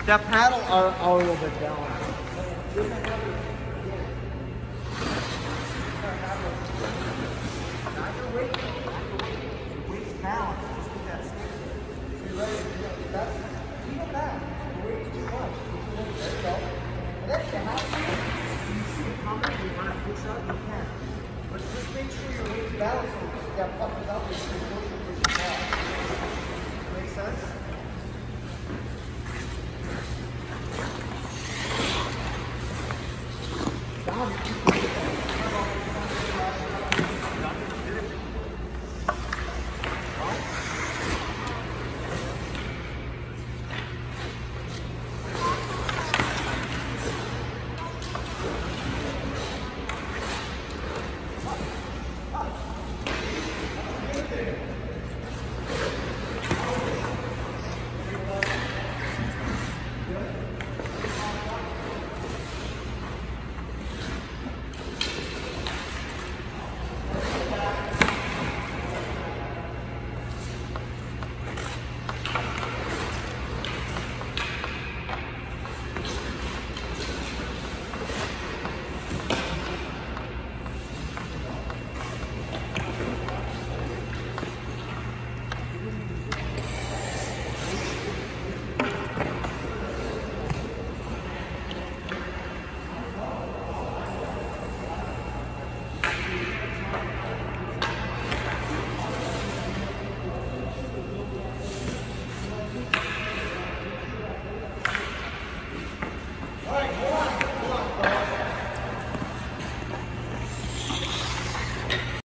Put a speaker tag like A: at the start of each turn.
A: That paddle are a little bit down. But just make sure your weight's balanced so that puck is up and you can push it with your ball. Make sense?